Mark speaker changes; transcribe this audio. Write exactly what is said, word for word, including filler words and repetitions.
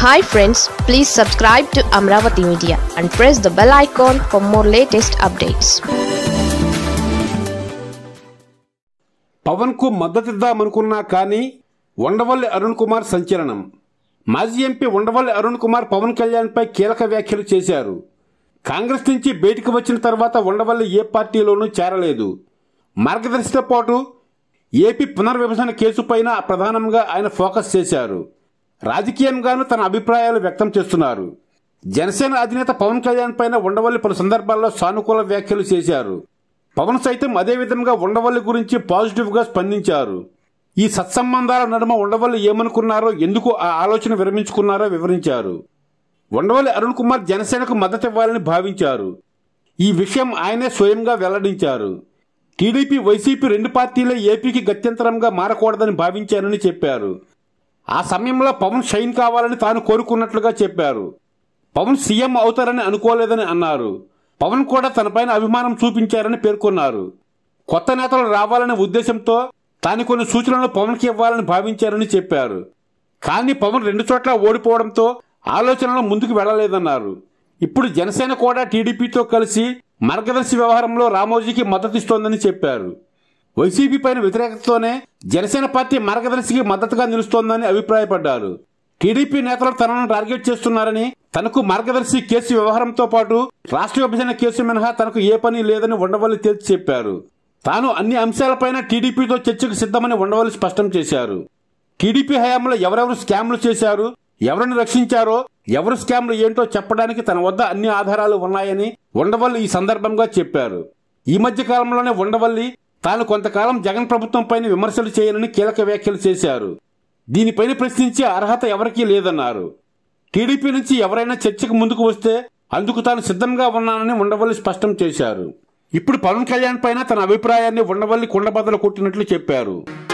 Speaker 1: Hi friends, please subscribe to Amaravathi Media and press the bell icon for more latest updates.
Speaker 2: Pawan కు మద్దతిద్దామనుకున్నా కానీ ఉండవల్లి అరుణ్ కుమార్ సంచలనం. మాజీ MP Undavalli Arun Kumar Pawan Kalyan పై కీలక వ్యాఖ్యలు చేశారు. కాంగ్రెస్ నుంచి బయటకు వచ్చిన తర్వాత ఉండవల్లి ఏ పార్టీలోనూ చేరలేదు. మార్గదర్శితో పాటు ఏపీ పునర్విభజన కేసుపైన ప్రధానంగా ఆయన ఫోకస్ చేశారు. రాజకీయంగానూ తన అభిప్రాయాలు వ్యక్తం చేస్తున్నారు. జనసేన అధినేత పవన్ కళ్యాణ్ పైన ఉండవల్లి పలు సందర్భాల్లో సానుకూల వ్యాఖ్యలు చేశారు. పవన్ సైతం అదే విధంగా ఉండవల్లి గురించి పాజిటివ్ గా స్పందించారు. ఈ సత్సంబంధాల నడుమ ఉండవల్లి ఏమనుకున్నారో, ఎందుకు ఆ ఆలోచన విరమించుకున్నారో వివరించారు. ఉండవల్లి అరుణ్ కుమార్ జనసేనకు మద్దతు ఇవ్వాలని భావించారు. ఈ విషయం ఆయనే స్వయంగా వెల్లడించారు. టీడీపీ వైసీపీ రెండు పార్టీలే ఏపీకి గత్యంతరంగా మారకూడదని భావించారని చెప్పారు. ఆ సమయంలో పవన్ షైన్ కావాలని తాను కోరుకున్నట్లుగా చెప్పారు. పవన్ సీఎం అవుతారని అనుకోలేదని అన్నారు. పవన్ కూడా తనపైన అభిమానం చూపించారని పేర్కొన్నారు. కొత్త నేతలు రావాలనే ఉద్దేశంతో తాను కొన్ని సూచనలు పవన్కి ఇవ్వాలని భావించారని చెప్పారు. కానీ పవన్ రెండు చోట్ల ఓడిపోవడంతో ఆలోచనలు ముందుకు వెళ్లలేదన్నారు. ఇప్పుడు జనసేన కూడా టీడీపీతో కలిసి మార్గదర్శి వ్యవహారంలో రామోజీకి మద్దతిస్తోందని చెప్పారు. వైసీపీ పైన వ్యతిరేకతతోనే జనసేన పార్టీ మార్గదర్శికి మద్దతుగా నిలుస్తోందని అభిప్రాయపడ్డారు. టీడీపీ నేతలు తనను టార్గెట్ చేస్తున్నారని, తనకు మార్గదర్శి కేసు వ్యవహారంతో పాటు రాష్ట్ర విభజన కేసు మినహా తనకు ఏ పని లేదని ఉండవల్లి తేల్చి చెప్పారు. తాను అన్ని అంశాలపైన టీడీపీతో చర్చకు సిద్ధమని ఉండవల్లి స్పష్టం చేశారు. టీడీపీ హయాంలో ఎవరెవరు స్కామ్లు చేశారు, ఎవరిని రక్షించారో, ఎవరు స్కామ్లు ఏంటో చెప్పడానికి తన వద్ద అన్ని ఆధారాలు ఉన్నాయని ఉండవల్లి ఈ సందర్భంగా చెప్పారు. ఈ మధ్య కాలంలోనే ఉండవల్లి తాను కొంతకాలం జగన్ ప్రభుత్వం పైన విమర్శలు చేయనని కీలక వ్యాఖ్యలు చేశారు. దీనిపైన ప్రశ్నించే అర్హత ఎవరికీ లేదన్నారు. టీడీపీ నుంచి ఎవరైనా చర్చకు ముందుకు వస్తే అందుకు తాను సిద్ధంగా ఉన్నానని ఉండవల్లి స్పష్టం చేశారు. ఇప్పుడు పవన్ కళ్యాణ్ పైన తన అభిప్రాయాన్ని ఉండవల్లి కుండబద్దలు కొట్టినట్లు చెప్పారు.